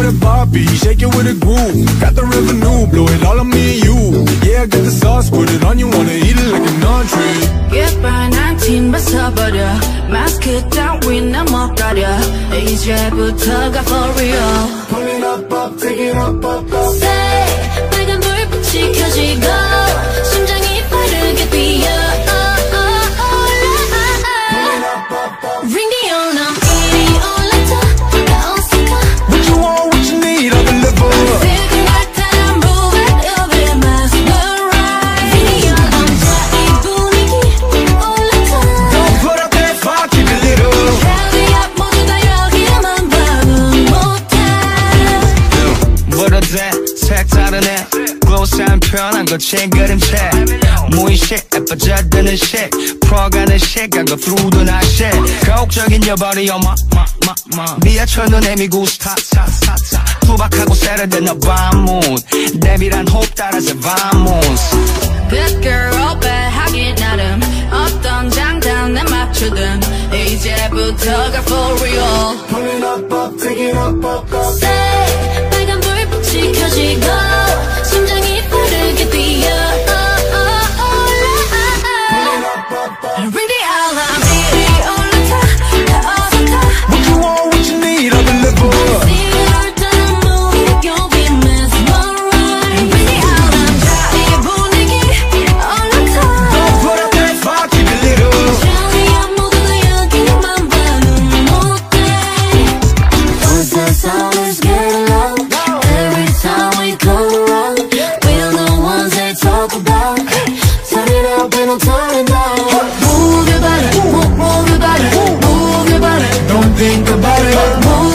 a bobby, shake it with a groove. Got the revenue, blow it all on me and you. Yeah, I got the sauce, put it on you, wanna eat it like an entree. 예뻐난 팀 벗어버려 마스크 따윈 못 가려 이제부터가 for real. Pull it up, up, take it up, up, up. Say 빨간 불빛이 켜지고 심장이 빠르게 뛰어. Ring the alarm, 이리 올라타 나 어색하. What you want, what you need, I'll deliver. 지금 같아 move it, you'll be mesmerized. Ring the alarm, 이 분위기 올라타. Don't put up that fire, keep it lit up. Carry up 모두 다 여기만 봐도 못해. 뭐라 돼 색다른 애 gloss한 편한 거친 그림체 무의식 빠져드는 shit 풀어가는 시간 go through the night shit 가혹적인 your body on my 미아철 눈에 미구스타 투박하고 세련된 너 밤문 데빌한 호흡 따라서 vamos. Good girl 배하기 나름 어떤 장단에 맞추든 이제부터가 for real. Pull it up, up, take it up, up, up. Say 빨간 불빛이 켜지고 심장이 빠르게 뛰어. Ring the alarm 이리 올라타 나 어색하. What you want, what you need, I'll deliver. You'll be mesmerized. Ring the alarm 이 분위기 올라타. Don't put up that fire, keep it lit up. Carry up 모두 다 여기만 봐도 못해. Once the sound is getting loud, every time we come around, we're the ones they talk about. Turn it up and don't turn it down. Move your body, move your body, move your body. Don't think about it. Move